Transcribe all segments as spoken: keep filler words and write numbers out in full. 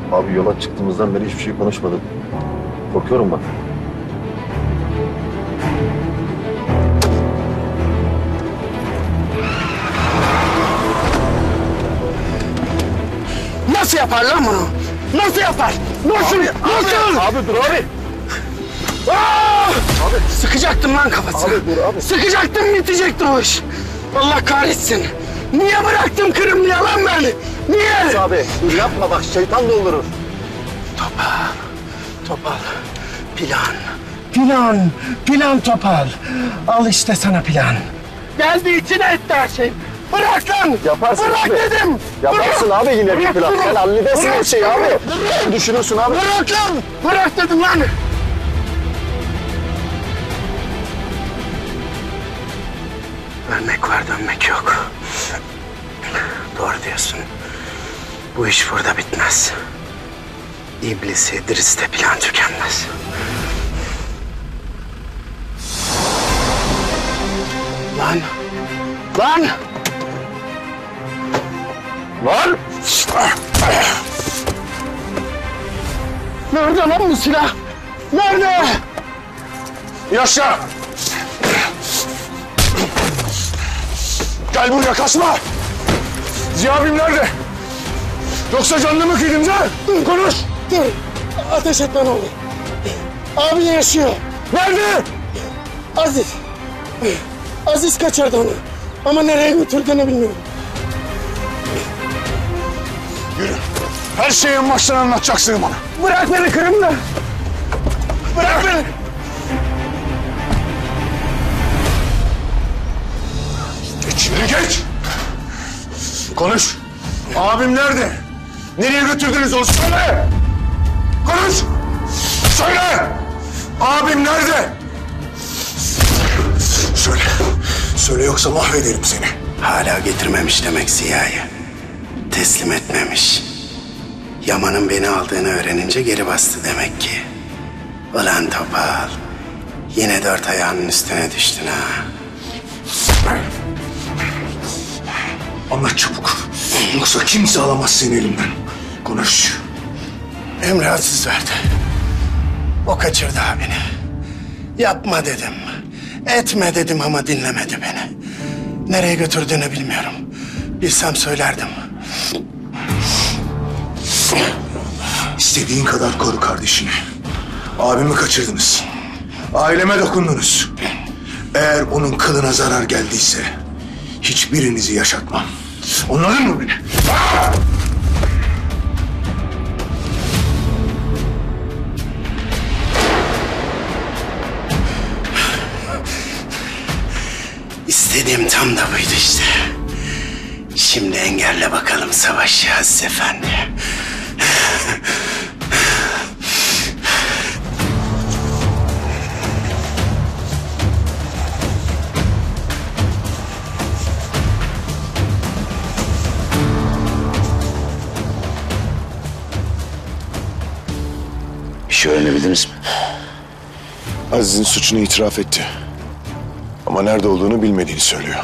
Abi yola çıktığımızdan beri hiçbir şey konuşmadık. Korkuyorum bak. Nasıl yapar lan bunu? Nasıl yapar? Nasıl? Abi, Nasıl? Abi, abi dur abi. Aa! Abi sıkacaktım lan kafasını. Abi dur abi. Sıkacaktım, bitecekti o iş. Allah kahretsin. Niye bıraktım Kırımlı'ya lan ben? Niye? Abi dur yapma bak şeytan doldurur. Topal, Topal. Plan, plan, plan Topal. Al işte sana plan. Geldi içine etti her şey. Bırak lan! Yaparsın Bırak abi. dedim! Yaparsın Bırak! abi yine bir Bırak plan. bunu! Sen halledersin Bırak her şeyi bunu! abi. Bırak! Düşünürsün abi. Bırak lan! Bırak dedim lan! Ölmek var, dönmek yok. Doğru diyorsun. Bu iş burada bitmez. İblis İdris'te plan tükenmez. Lan! Lan! Lan! Nerede lan bu silah? Nerede? Yaşa! Gel buraya kaçma! Ziya abim nerede? Yoksa canını mı kıydın Ziya? Konuş! Dur! Ateş etme ne olur. Abi yaşıyor. Nerede? Aziz. Aziz kaçırdı onu. Ama nereye götürdüğünü bilmiyorum. Yürü. Her şeyi en baştan anlatacaksın bana. Bırak beni Kırım'da. Bırak beni. Geç yürü geç. Konuş. Abim nerede? Nereye götürdünüz onu söyle. Konuş. Söyle. Abim nerede? Söyle. Söyle yoksa mahvederim seni. Hala getirmemiş demek Ziya'yı. Teslim etmemiş. Yaman'ın beni aldığını öğrenince geri bastı demek ki. Ulan Topal. Yine dört ayağının üstüne düştün ha. Anlat çabuk. Yoksa kimse alamaz seni elimden. Konuş. Emre Aziz verdi. O kaçırdı abini. Yapma dedim. Etme dedim ama dinlemedi beni. Nereye götürdüğünü bilmiyorum. Bilsem söylerdim. İstediğin kadar koru kardeşini. Abimi kaçırdınız. Aileme dokundunuz. Eğer onun kılına zarar geldiyse hiçbirinizi yaşatmam. Anladın mı beni? İstediğim tam da buydu işte. Şimdi engelle bakalım savaşı Aziz Efendi. Bir şey öğrenebildiniz mi? Aziz'in suçunu itiraf etti. Ama nerede olduğunu bilmediğini söylüyor.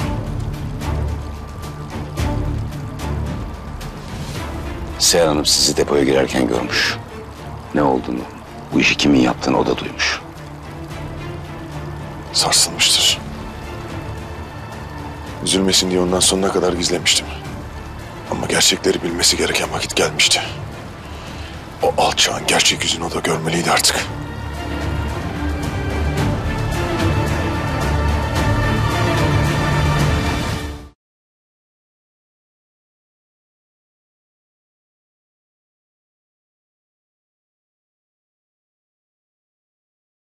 Seher Hanım sizi depoya girerken görmüş. Ne olduğunu, bu işi kimin yaptığını o da duymuş. Sarsılmıştır. Üzülmesin diye ondan sonuna kadar gizlemiştim. Ama gerçekleri bilmesi gereken vakit gelmişti. O alçağın gerçek yüzünü o da görmeliydi artık.